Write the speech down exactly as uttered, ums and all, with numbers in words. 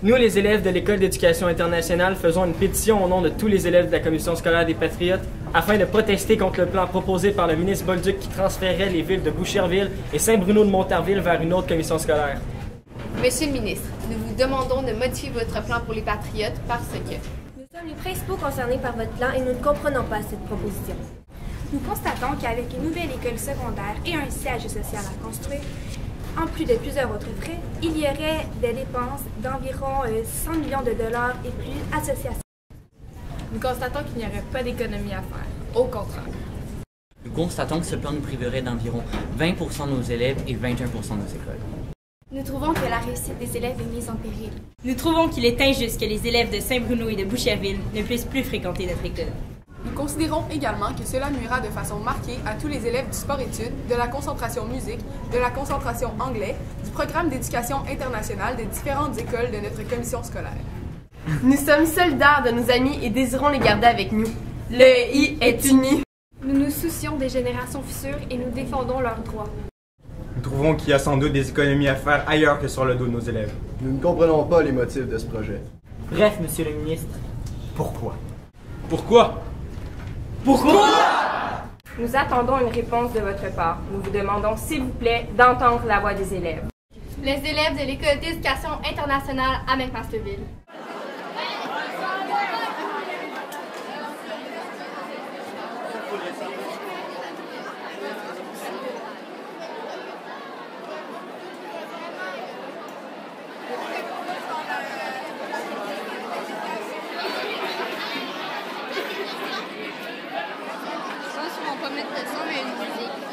Nous, les élèves de l'École d'éducation internationale, faisons une pétition au nom de tous les élèves de la Commission scolaire des Patriotes afin de protester contre le plan proposé par le ministre Bolduc qui transférerait les villes de Boucherville et Saint-Bruno-de-Montarville vers une autre commission scolaire. Monsieur le ministre, nous vous demandons de modifier votre plan pour les Patriotes parce que nous sommes les principaux concernés par votre plan et nous ne comprenons pas cette proposition. Nous constatons qu'avec une nouvelle école secondaire et un siège social à construire, en plus de plusieurs autres frais, il y aurait des dépenses d'environ cent millions de dollars et plus associées à ça. Nous constatons qu'il n'y aurait pas d'économie à faire. Au contraire. Nous constatons que ce plan nous priverait d'environ vingt pour cent de nos élèves et vingt et un pour cent de nos écoles. Nous trouvons que la réussite des élèves est mise en péril. Nous trouvons qu'il est injuste que les élèves de Saint-Bruno et de Boucherville ne puissent plus fréquenter notre école. Nous considérons également que cela nuira de façon marquée à tous les élèves du sport-études, de la concentration musique, de la concentration anglais, du programme d'éducation internationale des différentes écoles de notre commission scolaire. Nous sommes solidaires de nos amis et désirons les garder avec nous. Le I est uni. Nous nous soucions des générations futures et nous défendons leurs droits. Nous trouvons qu'il y a sans doute des économies à faire ailleurs que sur le dos de nos élèves. Nous ne comprenons pas les motifs de ce projet. Bref, monsieur le ministre, pourquoi? Pourquoi? Pourquoi? Nous attendons une réponse de votre part. Nous vous demandons, s'il vous plaît, d'entendre la voix des élèves. Les élèves de l'École d'éducation internationale à McMasterville. Je pense qu'ils vont pas mettre de son, mais une musique.